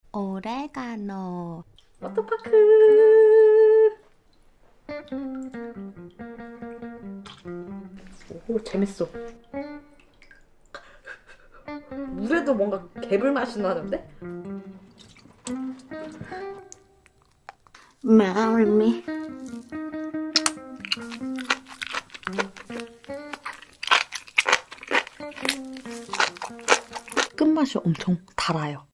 오레가노. 워터파크. 오, 재밌어. 물에도 뭔가 개불 맛이 나는데? Marry me. 끝맛이 엄청 달아요.